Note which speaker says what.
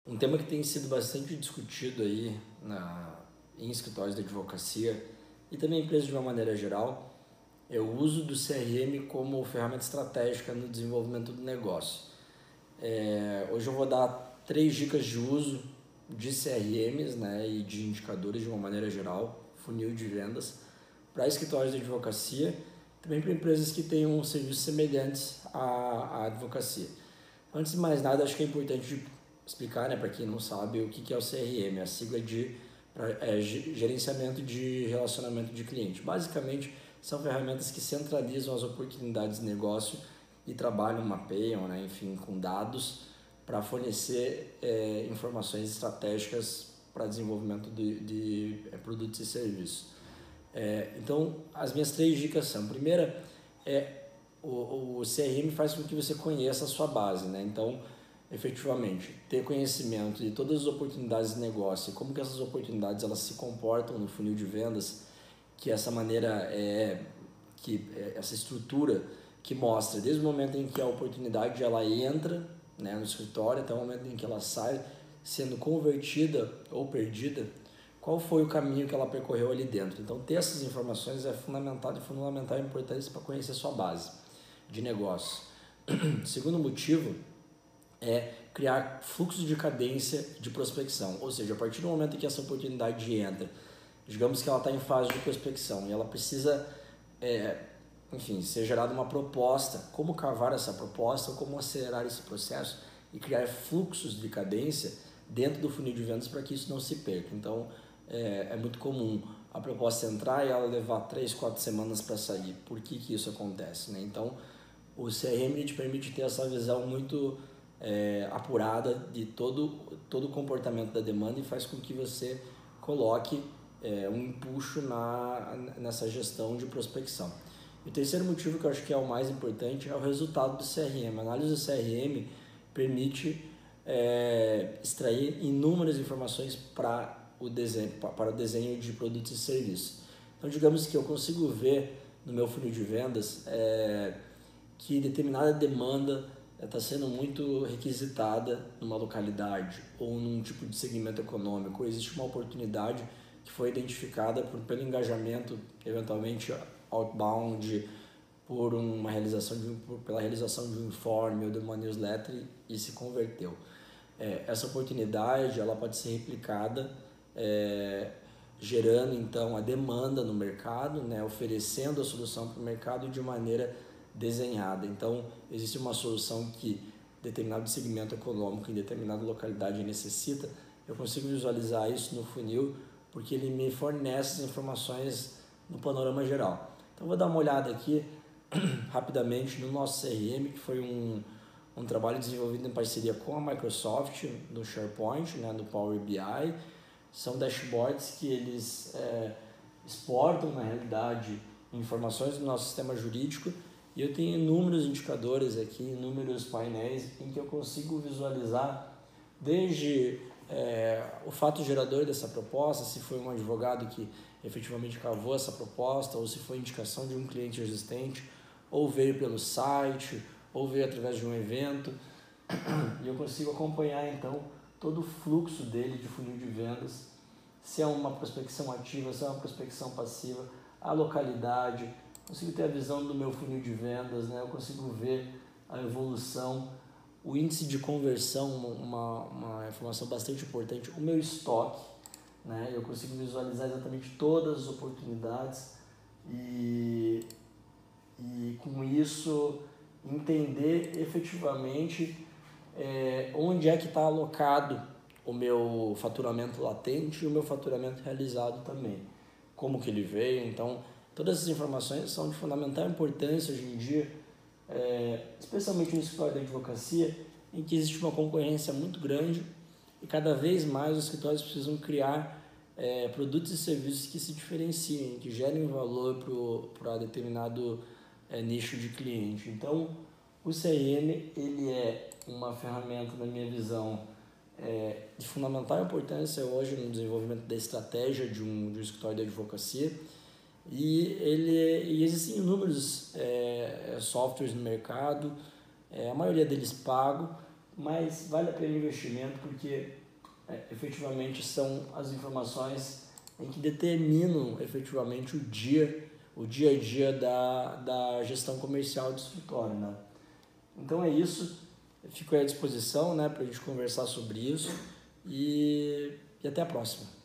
Speaker 1: Um tema que tem sido bastante discutido aí em escritórios de advocacia e também em empresas de uma maneira geral é o uso do CRM como ferramenta estratégica no desenvolvimento do negócio. Hoje eu vou dar 3 dicas de uso de CRMs, né, e de indicadores de uma maneira geral, funil de vendas, para escritórios de advocacia, também para empresas que tenham serviços semelhantes à advocacia. Antes de mais nada, acho que é importante explicar, né, para quem não sabe, o que é o CRM, a sigla de gerenciamento de relacionamento de cliente. Basicamente, são ferramentas que centralizam as oportunidades de negócio e trabalham, mapeiam, né, enfim, com dados para fornecer informações estratégicas para desenvolvimento de produtos e serviços. Então, as minhas 3 dicas são: primeira, o CRM faz com que você conheça a sua base, né? Então, efetivamente, ter conhecimento de todas as oportunidades de negócio e como que essas oportunidades elas se comportam no funil de vendas, que essa maneira essa estrutura que mostra desde o momento em que a oportunidade ela entra, né, no escritório até o momento em que ela sai, sendo convertida ou perdida, qual foi o caminho que ela percorreu ali dentro. Então, ter essas informações é fundamental e importante para conhecer sua base de negócio. Segundo motivo é criar fluxo de cadência de prospecção, ou seja, a partir do momento em que essa oportunidade entra, digamos que ela está em fase de prospecção e ela precisa, ser gerada uma proposta, como cavar essa proposta, como acelerar esse processo e criar fluxos de cadência dentro do funil de vendas para que isso não se perca. Então, é muito comum a proposta entrar e ela levar 3, 4 semanas para sair. Por que isso acontece, né? Então, o CRM te permite ter essa visão muito apurada de todo o comportamento da demanda e faz com que você coloque um empuxo nessa gestão de prospecção. E o terceiro motivo, que eu acho que é o mais importante, é o resultado do CRM. A análise do CRM permite extrair inúmeras informações para o desenho de produtos e serviços. Então, digamos que eu consigo ver no meu funil de vendas que determinada demanda está sendo muito requisitada numa localidade ou num tipo de segmento econômico, ou existe uma oportunidade que foi identificada pelo engajamento, eventualmente outbound, pela realização de um informe ou de uma newsletter e se converteu. Essa oportunidade ela pode ser replicada, gerando então a demanda no mercado, né, oferecendo a solução para o mercado de maneira desenhada. Então, existe uma solução que determinado segmento econômico em determinada localidade necessita, eu consigo visualizar isso no funil porque ele me fornece as informações no panorama geral. Então, vou dar uma olhada aqui rapidamente no nosso CRM, que foi um trabalho desenvolvido em parceria com a Microsoft, no SharePoint, né, no Power BI. São dashboards que eles exportam, na realidade, informações do nosso sistema jurídico, e eu tenho inúmeros indicadores aqui, inúmeros painéis em que eu consigo visualizar desde o fato gerador dessa proposta, se foi um advogado que efetivamente cavou essa proposta, ou se foi indicação de um cliente existente, ou veio pelo site, ou veio através de um evento, e eu consigo acompanhar então todo o fluxo dele de funil de vendas, se é uma prospecção ativa, se é uma prospecção passiva, a localidade, consigo ter a visão do meu funil de vendas, né? Eu consigo ver a evolução, o índice de conversão, uma informação bastante importante, o meu estoque, né? Eu consigo visualizar exatamente todas as oportunidades e com isso entender efetivamente onde é que está alocado o meu faturamento latente e o meu faturamento realizado também, como que ele veio. Então, todas essas informações são de fundamental importância hoje em dia, especialmente no escritório da advocacia, em que existe uma concorrência muito grande e cada vez mais os escritórios precisam criar produtos e serviços que se diferenciem, que gerem valor para determinado nicho de cliente. Então, o CRM ele é uma ferramenta, na minha visão, de fundamental importância hoje no desenvolvimento da estratégia de um escritório de advocacia, e existem inúmeros softwares no mercado, a maioria deles pago,
Speaker 2: mas vale a pena o investimento porque efetivamente são as informações em que determinam efetivamente o dia a dia da gestão comercial do escritório, né? Então é isso, eu fico à disposição, né, para a gente conversar sobre isso e até a próxima.